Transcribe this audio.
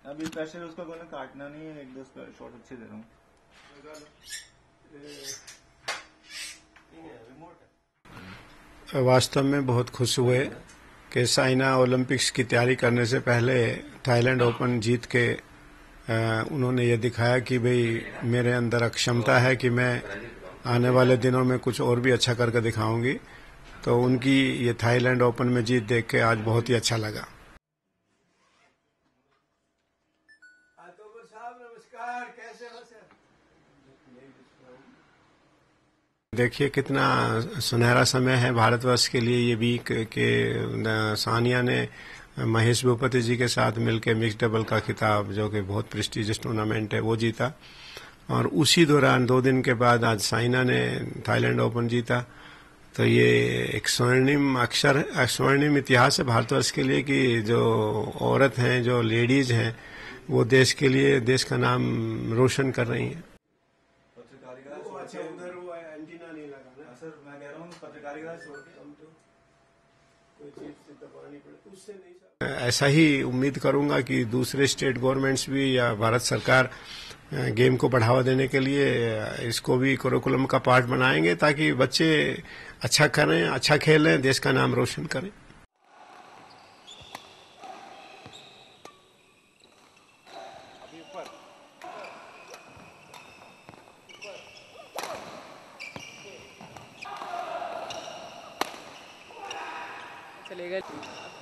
अभी प्रेशर उसका कोई काटना नहीं है, एक दो शॉट अच्छे दे रहा हूँ। वास्तव में बहुत खुश हुए कि साइना ओलंपिक्स की तैयारी करने से पहले थाईलैंड ओपन जीत के उन्होंने ये दिखाया कि भाई मेरे अंदर क्षमता है कि मैं आने वाले दिनों में कुछ और भी अच्छा करके दिखाऊंगी। तो उनकी ये थाईलैंड ओपन में जीत देख के आज बहुत ही अच्छा लगा। नमस्कार, कैसे हो सर? देखिए कितना सुनहरा समय है भारतवर्ष के लिए ये वीक के सानिया ने महेश भूपति जी के साथ मिलकर मिक्स डबल का खिताब, जो कि बहुत प्रेस्टिजियस टूर्नामेंट है, वो जीता। और उसी दौरान 2 दिन के बाद आज साइना ने थाईलैंड ओपन जीता। तो ये एक स्वर्णिम इतिहास है भारतवर्ष के लिए कि जो औरत हैं, जो लेडीज हैं, वो देश के लिए देश का नाम रोशन कर रही हैं। अच्छा, उधर वो एंटीना नहीं लगा ना सर, मैं कह रहा हूँ पत्रकारिता छोड़ के हम तो कोई चीज से दबानी पड़े उससे नहीं। ऐसा ही उम्मीद करूंगा कि दूसरे स्टेट गवर्नमेंट्स भी या भारत सरकार गेम को बढ़ावा देने के लिए इसको भी करिकुलम का पार्ट बनाएंगे, ताकि बच्चे अच्छा करें, अच्छा खेलें, देश का नाम रोशन करें। चलेगा।